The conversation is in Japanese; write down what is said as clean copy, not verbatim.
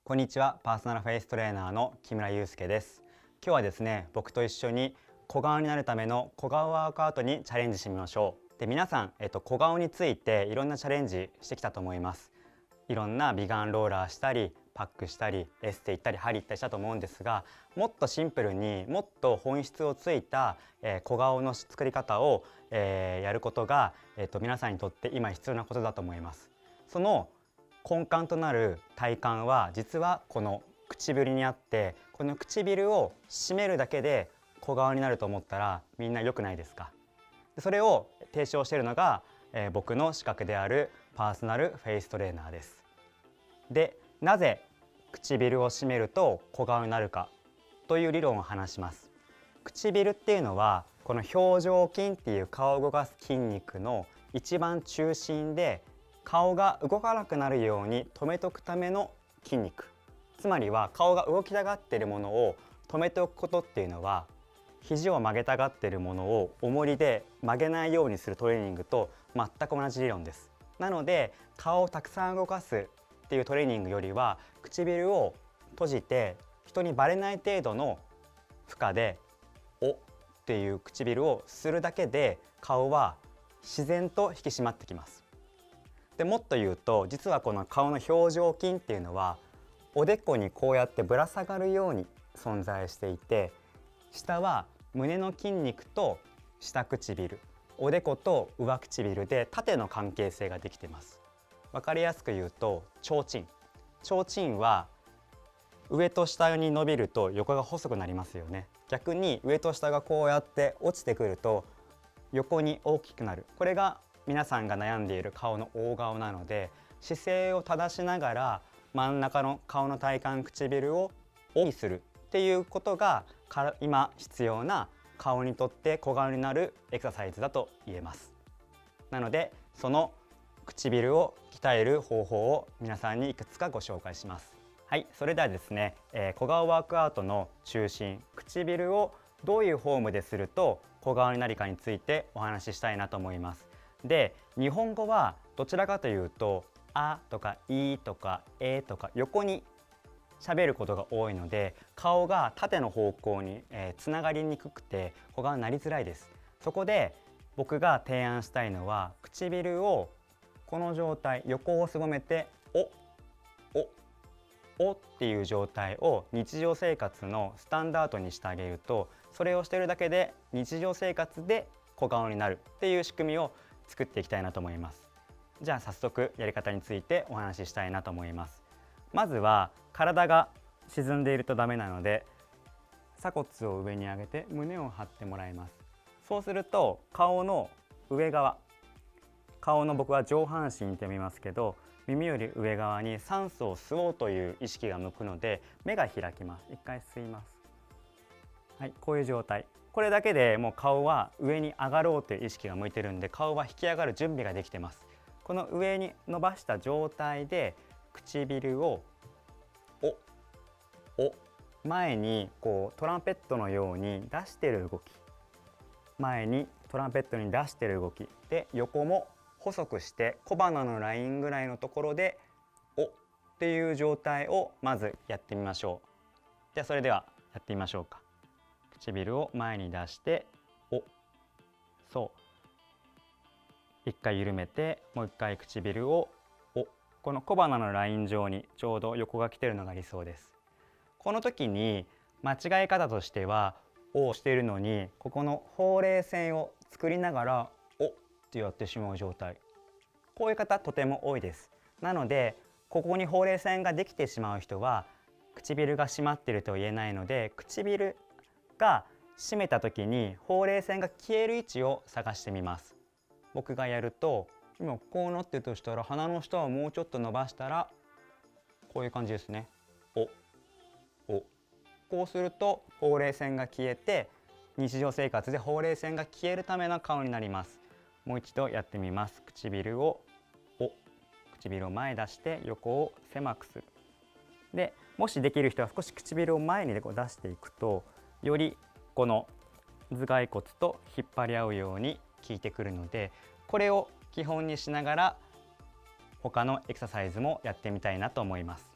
こんにちは、パーソナルフェイストレーナーの木村祐介です。今日はですね、僕と一緒に小顔になるための小顔ワークアウトにチャレンジしてみましょう。で、皆さん、小顔についていろんなチャレンジしてきたと思います。いろんな美顔ローラーしたり、パックしたり、エステ行ったり、針行ったりしたと思うんですが、もっとシンプルにもっと本質をついた、小顔の作り方を、やることが、皆さんにとって今必要なことだと思います。その根幹となる体幹は実はこの唇にあって、この唇を締めるだけで小顔になると思ったらみんな良くないですか？それを提唱しているのが、僕の資格であるパーソナルフェイストレーナーです。で、なぜ唇を締めると小顔になるかという理論を話します。唇っていうのはこの表情筋っていう顔を動かす筋肉の一番中心で、顔が動かなくなるように止めておくための筋肉、つまりは顔が動きたがっているものを止めておくことっていうのは、肘を曲げたがっているものを重りで曲げないようにするトレーニングと全く同じ理論です。なので顔をたくさん動かすっていうトレーニングよりは、唇を閉じて人にバレない程度の負荷で「お」っていう唇をするだけで顔は自然と引き締まってきます。でもっと言うと、実はこの顔の表情筋っていうのはおでこにこうやってぶら下がるように存在していて、下は胸の筋肉と下唇、おでこと上唇で縦の関係性ができています。わかりやすく言うと提灯。提灯は上と下に伸びると横が細くなりますよね。逆に上と下がこうやって落ちてくると横に大きくなる。これが皆さんが悩んでいる顔の大顔なので、姿勢を正しながら真ん中の顔の体幹、唇を大きくするっていうことが今必要な顔にとって小顔になるエクササイズだと言えます。なのでその唇を鍛える方法を皆さんにいくつかご紹介します。はい、それではですね、小顔ワークアウトの中心、唇をどういうフォームですると小顔になるかについてお話ししたいなと思います。で、日本語はどちらかというと「あ」とか「い」とか「え」とか横に喋ることが多いので、顔が縦の方向に、つながりにくくて小顔になりづらいです。そこで僕が提案したいのは、唇をこの状態、横をすぼめて「お」「お」「お」っていう状態を日常生活のスタンダードにしてあげると、それをしているだけで日常生活で小顔になるっていう仕組みを作っていきたいなと思います。じゃあ早速やり方についてお話ししたいなと思います。まずは体が沈んでいるとダメなので、鎖骨を上に上げて胸を張ってもらいます。そうすると顔の上側、顔の僕は上半身って見ますけど、耳より上側に酸素を吸おうという意識が向くので目が開きます。一回吸います。はい、こういう状態。これだけでもう顔は上に上がろうという意識が向いてるんで、顔は引き上がる準備ができてます。この上に伸ばした状態で唇をお前にこうトランペットのように出してる動き、前にトランペットに出してる動きで、横も細くして小鼻のラインぐらいのところでおっていう状態をまずやってみましょう。じゃあそれではやってみましょうか。唇を前に出してお、そう、一回緩めてもう一回唇をお、この小鼻のライン上にちょうど横が来てるのが理想です。この時に間違い方としては、おをしているのにここのほうれい線を作りながらおってやってしまう状態、こういう方とても多いです。なのでここにほうれい線ができてしまう人は唇が閉まっていると言えないので、唇が閉めた時にほうれい線が消える位置を探してみます。僕がやると、今こうなってるとしたら鼻の下をもうちょっと伸ばしたらこういう感じですね。お、こうするとほうれい線が消えて、日常生活でほうれい線が消えるための顔になります。もう一度やってみます。唇を前出して横を狭くする。でもしできる人は少し唇を前に出していくと、よりこの頭蓋骨と引っ張り合うように効いてくるので、これを基本にしながら他のエクササイズもやってみたいなと思います。